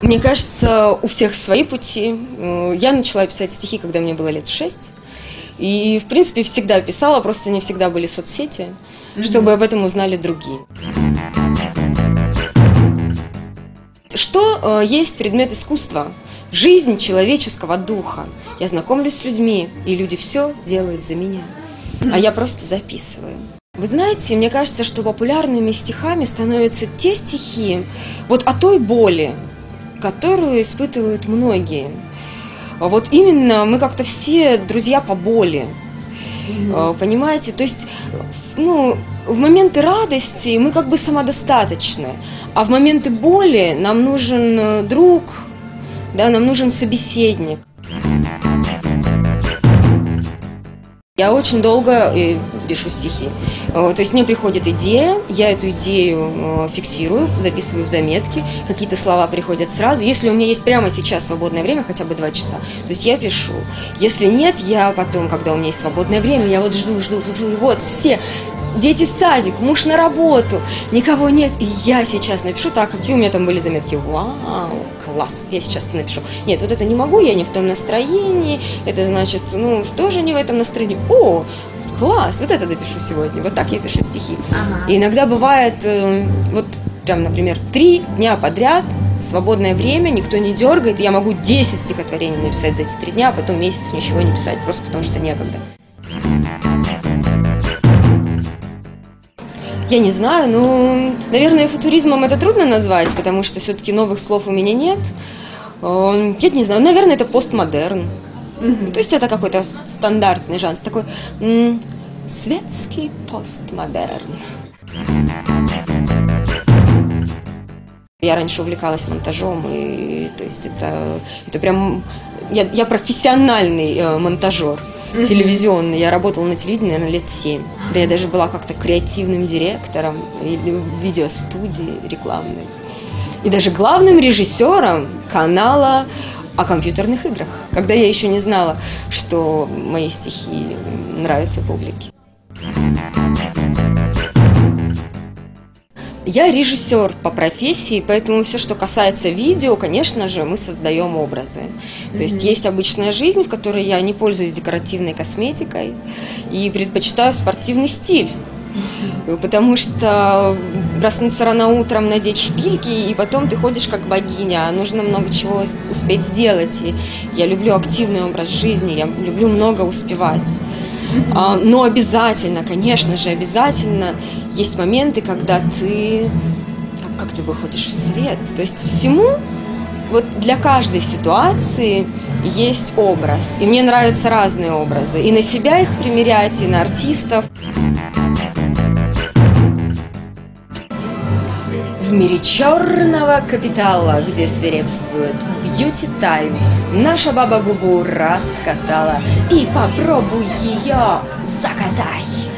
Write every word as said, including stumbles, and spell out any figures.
Мне кажется, у всех свои пути. Я начала писать стихи, когда мне было лет шесть. И, в принципе, всегда писала, просто не всегда были соцсети, mm-hmm. чтобы об этом узнали другие. Что э, есть предмет искусства? Жизнь человеческого духа. Я знакомлюсь с людьми, и люди все делают за меня. А я просто записываю. Вы знаете, мне кажется, что популярными стихами становятся те стихи вот о той боли, которую испытывают многие. Вот именно мы как-то все друзья по боли, mm-hmm. понимаете? То есть, ну, в моменты радости мы как бы самодостаточны, а в моменты боли нам нужен друг, да, нам нужен собеседник. Я очень долго пишу стихи. То есть мне приходит идея, я эту идею фиксирую, записываю в заметки, какие-то слова приходят сразу. Если у меня есть прямо сейчас свободное время, хотя бы два часа, то есть я пишу. Если нет, я потом, когда у меня есть свободное время, я вот жду, жду, жду, и вот все, дети в садик, муж на работу, никого нет, и я сейчас напишу. Так, какие у меня там были заметки? Вау, класс, я сейчас это напишу. Нет, вот это не могу, я не в том настроении, это значит, ну, тоже не в этом настроении. О, класс, вот это допишу сегодня, вот так я пишу стихи. Ага. И иногда бывает, э, вот прям, например, три дня подряд, свободное время, никто не дергает, и я могу десять стихотворений написать за эти три дня, а потом месяц ничего не писать, просто потому что некогда. Я не знаю, ну, наверное, футуризмом это трудно назвать, потому что все-таки новых слов у меня нет. Я не знаю, наверное, это постмодерн. Mm-hmm. То есть это какой-то стандартный жанр, такой м- светский постмодерн. Я раньше увлекалась монтажом, и то есть это, это прям... Я, я профессиональный э, монтажер. Mm-hmm. Телевизионный. Я работала на телевидении, наверное, лет семь. Да я даже была как-то креативным директором в видеостудии рекламной. И даже главным режиссером канала о компьютерных играх, когда я еще не знала, что мои стихи нравятся публике. Я режиссер по профессии, поэтому все, что касается видео, конечно же, мы создаем образы. Mm-hmm. То есть есть обычная жизнь, в которой я не пользуюсь декоративной косметикой и предпочитаю спортивный стиль. Mm-hmm. Потому что проснуться рано утром, надеть шпильки, и потом ты ходишь как богиня, нужно много чего успеть сделать. И я люблю активный образ жизни, я люблю много успевать. А, но обязательно, конечно же, обязательно есть моменты, когда ты, как, как ты выходишь в свет. То есть всему, вот для каждой ситуации есть образ. И мне нравятся разные образы. И на себя их примерять, и на артистов. В мире черного капитала, где свирепствует бьюти-тайм, наша баба губу раскатала, и попробуй ее закатай.